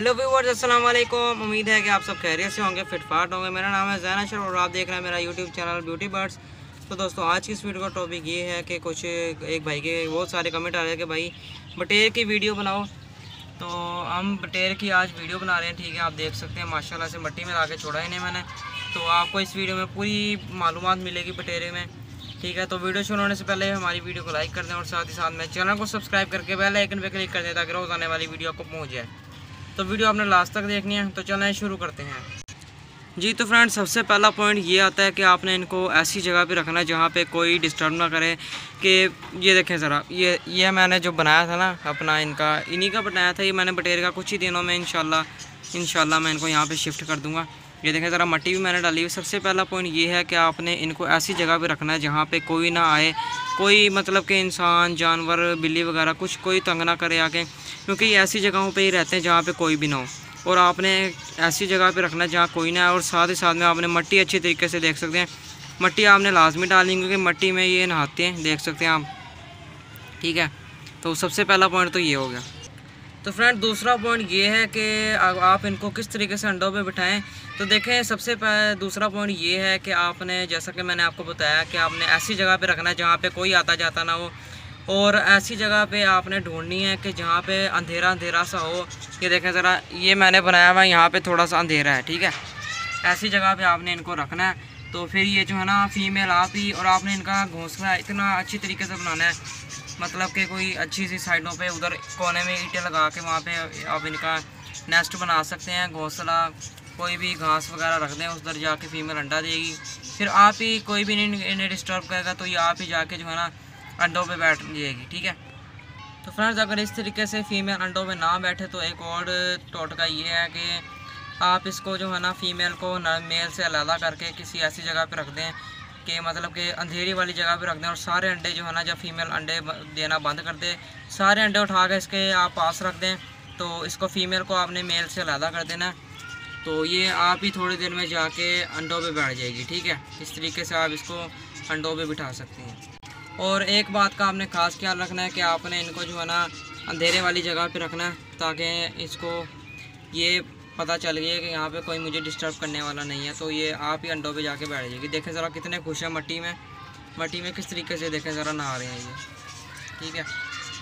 Hello viewers, अस्सलाम वालेकुम। उम्मीद है कि आप सब खैरियत से होंगे, फिटफाट होंगे। मेरा नाम है ज़ैन अशरफ और आप देख रहे हैं मेरा यूट्यूब चैनल ब्यूटी बर्ड्स। तो दोस्तों, आज की इस वीडियो का टॉपिक ये है कि कुछ एक भाई के बहुत सारे कमेंट आ रहे हैं कि भाई बटेर की वीडियो बनाओ। तो हम बटेर की आज वीडियो बना रहे हैं। ठीक है, आप देख सकते हैं माशाल्लाह से मट्टी में ला के छोड़ा इन्हें मैंने। तो आपको इस वीडियो में पूरी मालूमात मिलेगी बटेरे में। ठीक है, तो वीडियो शुरू होने से पहले हमारी वीडियो को लाइक कर दें और साथ ही साथ में चैनल को सब्सक्राइब करके बेल आइकन पे क्लिक कर दें ताकि रोज़ आने वाली वीडियो आपको पहुंच जाए। तो वीडियो आपने लास्ट तक देखनी है। तो चलें शुरू करते हैं जी। तो फ्रेंड्स, सबसे पहला पॉइंट ये आता है कि आपने इनको ऐसी जगह पे रखना है जहाँ पे कोई डिस्टर्ब ना करे। कि ये देखें ज़रा, ये मैंने जो बनाया था ना अपना, इन्हीं का बनाया था। ये मैंने बटेर का कुछ ही दिनों में इंशाल्लाह मैं इनको यहाँ पे शिफ्ट कर दूँगा। ये देखें ज़रा, मट्टी भी मैंने डाली हुई। सबसे पहला पॉइंट ये है कि आपने इनको ऐसी जगह पे रखना है जहाँ पे कोई ना आए, कोई मतलब कि इंसान, जानवर, बिल्ली वगैरह कुछ कोई तंग ना करे आके, क्योंकि ये ऐसी जगहों पे ही रहते हैं जहाँ पे कोई भी ना हो। और आपने ऐसी जगह पे रखना है जहाँ कोई ना आए। और साथ ही साथ में आपने मट्टी अच्छी तरीके से, देख सकते हैं मट्टी आपने लाजमी डालनी, क्योंकि मट्टी में ये नहाते हैं, देख सकते हैं आप। ठीक है, तो सबसे पहला पॉइंट तो ये हो गया। तो फ्रेंड, दूसरा पॉइंट ये है कि आप इनको किस तरीके से अंडों पे बिठाएं। तो देखें, दूसरा पॉइंट ये है कि आपने, जैसा कि मैंने आपको बताया, कि आपने ऐसी जगह पे रखना है जहाँ पे कोई आता जाता ना हो। और ऐसी जगह पे आपने ढूंढनी है कि जहाँ पे अंधेरा अंधेरा सा हो। ये देखें ज़रा, ये मैंने बनाया हुआ है, यहाँ पे थोड़ा सा अंधेरा है। ठीक है, ऐसी जगह पे आपने इनको रखना है। तो फिर ये जो है ना फीमेल आप ही, और आपने इनका घोंसला इतना अच्छी तरीके से बनाना है, मतलब कि कोई अच्छी सी साइडों पे उधर कोने में ईंटें लगा के वहाँ पे आप इनका नेस्ट बना सकते हैं। घोंसला कोई भी घास वगैरह रख दें, उधर जाके फीमेल अंडा देगी। फिर आप ही, कोई भी नहीं इन्हें डिस्टर्ब करेगा, तो ये आप ही जाके जो है ना अंडों पे बैठ जाएगी। ठीक है, तो फ्रेंड्स, अगर इस तरीके से फीमेल अंडों पे ना बैठे तो एक और टोटका ये है कि आप इसको जो है ना फीमेल को मेल से अलग करके किसी ऐसी जगह पे रख दें कि मतलब कि अंधेरी वाली जगह पे रख दें। और सारे अंडे जो है ना, जब फीमेल अंडे देना बंद कर दे, सारे अंडे उठा के इसके आप पास रख दें। तो इसको फीमेल को आपने मेल से अलग कर देना है। तो ये आप ही थोड़ी देर में जाके अंडों पे बैठ जाएगी। ठीक है, इस तरीके से आप इसको अंडों पे बिठा सकते हैं। और एक बात का आपने ख़ास ख्याल रखना है कि आपने इनको जो है ना अंधेरे वाली जगह पे रखना है, ताकि इसको ये पता चल गया कि यहाँ पे कोई मुझे डिस्टर्ब करने वाला नहीं है। तो ये आप ही अंडों पे जाके बैठ जाएगी। देखें ज़रा कितने खुश हैं मट्टी में किस तरीके से, देखें ज़रा नहा रहे हैं ये। ठीक है,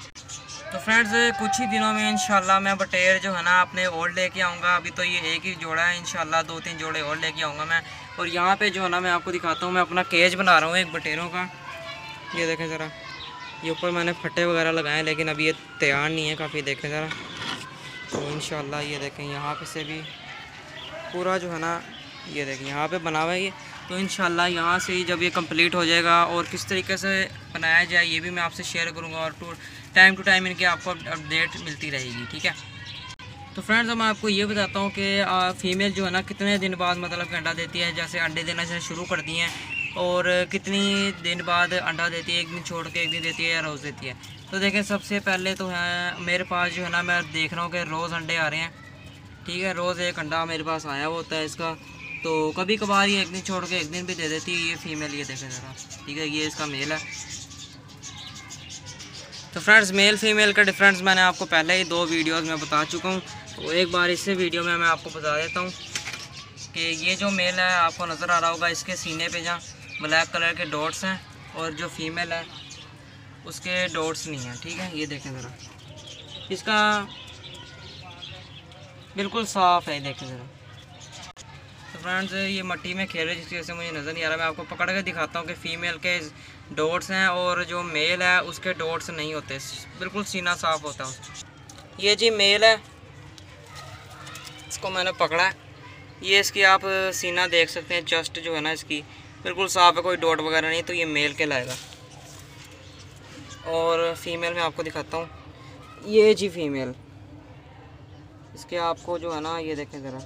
तो फ्रेंड्स, कुछ ही दिनों में इंशाल्लाह मैं बटेर जो है ना अपने और लेके आऊँगा। अभी तो ये एक ही जोड़ा है, इंशाल्लाह 2-3 जोड़े और लेके आऊँगा मैं। और यहाँ पे जो है ना मैं आपको दिखाता हूँ, मैं अपना केज बना रहा हूँ एक बटेरों का। ये देखें ज़रा, ये ऊपर मैंने फट्टे वगैरह लगाए, लेकिन अभी ये तैयार नहीं है काफ़ी। देखें ज़रा, तो इंशाल्लाह ये देखें यहाँ पे से भी पूरा जो है ना, ये देखें यहाँ पे बना हुआ है ये। तो इंशाल्लाह यहाँ से ही जब ये कंप्लीट हो जाएगा, और किस तरीके से बनाया जाए ये भी मैं आपसे शेयर करूँगा। और टाइम टू टाइम इनके आपको अपडेट मिलती रहेगी। ठीक है, तो फ्रेंड्स, मैं आपको ये बताता हूँ कि फ़ीमेल जो है ना कितने दिन बाद मतलब कि अंडा देती है। जैसे अंडे देना से शुरू कर दिए हैं, और कितनी दिन बाद अंडा देती है, एक दिन छोड़ के एक दिन देती है या रोज़ देती है। तो देखें, सबसे पहले तो है मेरे पास जो है ना, मैं देख रहा हूँ कि रोज़ अंडे आ रहे हैं। ठीक है, रोज़ एक अंडा मेरे पास आया होता है इसका। तो कभी कभार ये एक दिन छोड़ के एक दिन भी दे देती है ये फीमेल। ये देखें ज़रा, ठीक है, ये इसका मेल है। तो फ्रेंड्स, मेल फीमेल का डिफरेंस मैंने आपको पहले ही 2 वीडियोज़ में बता चुका हूँ। तो एक बार इस वीडियो में मैं आपको बता देता हूँ कि ये जो मेल है आपको नज़र आ रहा होगा, इसके सीने पे जहाँ ब्लैक कलर के डॉट्स हैं, और जो फीमेल है उसके डॉट्स नहीं हैं। ठीक है, ये देखें ज़रा, इसका बिल्कुल साफ़ है, देखें ज़रा। तो फ्रेंड्स, ये मट्टी में खेल रहे जिसकी वजह से मुझे नज़र नहीं आ रहा। मैं आपको पकड़ के दिखाता हूँ कि फ़ीमेल के डॉट्स हैं और जो मेल है उसके डॉट्स नहीं होते, बिल्कुल सीना साफ़ होता है। ये जी मेल है, इसको मैंने पकड़ा है। ये इसकी आप सीना देख सकते हैं, चेस्ट जो है ना इसकी बिल्कुल साफ़ है, कोई डॉट वगैरह नहीं। तो ये मेल कहलाएगा। और फीमेल में आपको दिखाता हूँ, ये जी फीमेल, इसके आपको जो है ना, ये देखें ज़रा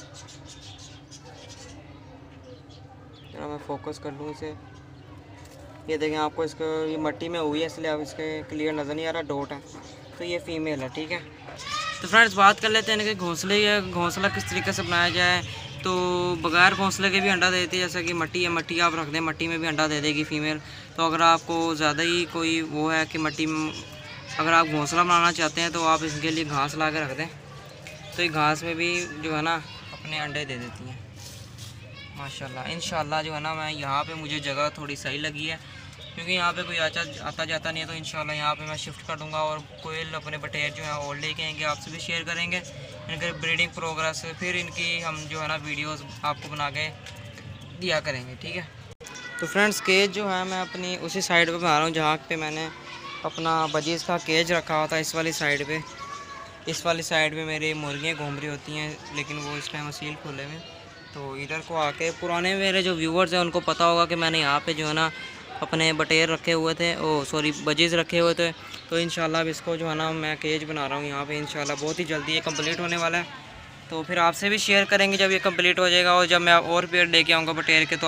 मैं फ़ोकस कर लूँ इसे। ये देखें, आपको इसको ये मट्टी में हुई है इसलिए आप इसके क्लियर नज़र नहीं आ रहा, डॉट है। तो ये फीमेल है। ठीक है, तो फ्रेंड्स, बात कर लेते हैं कि घोंसला किस तरीके से बनाया जाए। तो बगैर घोंसले के भी अंडा देती है, जैसा कि मट्टी है, मट्टी आप रख दें, मट्टी में भी अंडा दे देगी फ़ीमेल। तो अगर आपको ज़्यादा ही कोई वो है कि मट्टी में अगर आप घोंसला बनाना चाहते हैं तो आप इसके लिए घास ला के रख दें। तो ये घास में भी जो है ना अपने अंडे दे देती हैं माशाल्लाह। इंशाल्लाह जो है ना मैं यहाँ पे मुझे जगह थोड़ी सही लगी है क्योंकि यहाँ पे कोई आता जाता नहीं है, तो इंशाल्लाह यहाँ पे मैं शिफ्ट कर दूँगा और कोयल अपने बटेर जो है और लेके आएंगे, आपसे भी शेयर करेंगे इनके ब्रीडिंग प्रोग्रेस, फिर इनकी हम जो है ना वीडियोस आपको बना के दिया करेंगे, ठीक है। तो फ्रेंड्स केज जो है मैं अपनी उसी साइड पे बना रहा हूँ जहाँ पे मैंने अपना बजीज का केज रखा हुआ था। इस वाली साइड पे मेरी मुर्गियाँ घूम रही होती हैं, लेकिन वो इस टाइम सील खोले हुए। तो इधर को आके पुराने मेरे जो व्यूवर्स हैं उनको पता होगा कि मैंने यहाँ पे जो है ना अपने बटेर रखे हुए थे, बजीज रखे हुए थे। तो इंशाल्लाह अब इसको जो है ना मैं केज बना रहा हूँ यहाँ पे। इंशाल्लाह बहुत ही जल्दी ये कंप्लीट होने वाला है, तो फिर आपसे भी शेयर करेंगे जब ये कंप्लीट हो जाएगा। और जब मैं और पेड़ लेके आऊँगा बटेर के तो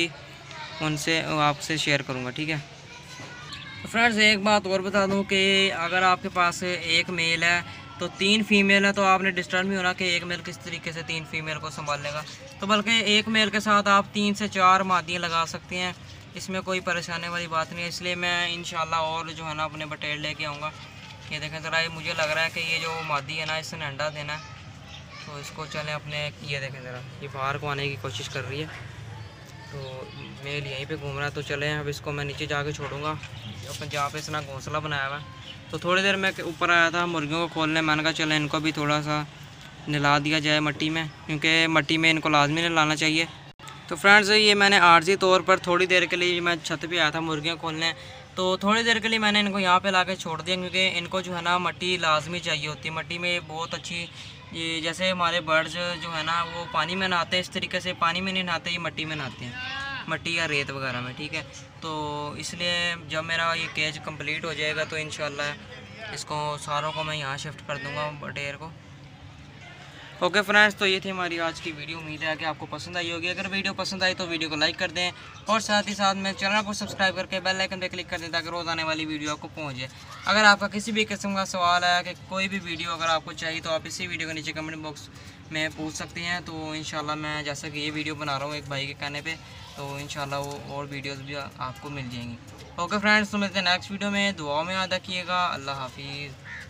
आपसे शेयर करूँगा, ठीक है। तो फ्रेंड्स एक बात और बता दूँ कि अगर आपके पास एक मेल है तो 3 फीमेल है, तो आपने डिस्टर्ब नहीं होना कि एक मेल किस तरीके से 3 फीमेल को संभाल लेगा। तो बल्कि एक मेल के साथ आप 3 से 4 मादियाँ लगा सकते हैं, इसमें कोई परेशानी वाली बात नहीं है। इसलिए मैं इंशाल्लाह और जो है ना अपने बटेर लेके आऊँगा। ये देखें ज़रा, ये मुझे लग रहा है कि ये जो मादी है ना इसने अंडा देना है, तो इसको चलें अपने, ये देखें ज़रा, ये बाहर को आने की कोशिश कर रही है। तो मेल यहीं पे घूम रहा है, तो चलें अब इसको मैं नीचे जाके छोड़ूंगा अपन जहाँ पे इसने घोंसला बनाया हुआ है। तो थोड़ी देर मैं ऊपर आया था मुर्गियों को खोलने, मैंने कहा चलें इनको भी थोड़ा सा नहला दिया जाए मट्टी में, क्योंकि मट्टी में इनको लाजमी नहलाना चाहिए। तो फ्रेंड्स ये मैंने आर्जी तौर पर थोड़ी देर के लिए मैं छत पे आया था मुर्गियाँ खोलने, तो थोड़ी देर के लिए मैंने इनको यहाँ पे लाके छोड़ दिया, क्योंकि इनको जो है ना मट्टी लाजमी चाहिए होती है। मट्टी में बहुत अच्छी, ये जैसे हमारे बर्ड्स जो है ना वो पानी में नहाते हैं, इस तरीके से पानी में नहीं नहाते, ये मट्टी में नहाते हैं, मट्टी या रेत वगैरह में, ठीक है। तो इसलिए जब मेरा ये केज कंप्लीट हो जाएगा तो इंशाल्लाह इसको सारों को मैं यहाँ शिफ्ट कर दूँगा बटेर को। ओके फ्रेंड्स, तो ये थी हमारी आज की वीडियो। उम्मीद है कि आपको पसंद आई होगी। अगर वीडियो पसंद आई तो वीडियो को लाइक कर दें और साथ ही साथ मेरे चैनल को सब्सक्राइब करके बेल आइकन पे क्लिक कर दें ताकि रोज़ आने वाली वीडियो आपको पहुंच जाए। अगर आपका किसी भी किस्म का सवाल है कि कोई भी वीडियो अगर आपको चाहिए तो आप इसी वीडियो के नीचे कमेंट बॉक्स में पूछ सकते हैं। तो इंशाल्लाह मैं जैसा कि ये वीडियो बना रहा हूँ एक भाई के कहने पर, तो इंशाल्लाह वो और वीडियोज़ भी आपको मिल जाएंगी। ओके फ्रेंड्स, तो मिलते हैं नेक्स्ट वीडियो में। दुआ में याद रखिएगा। अल्लाह हाफिज़।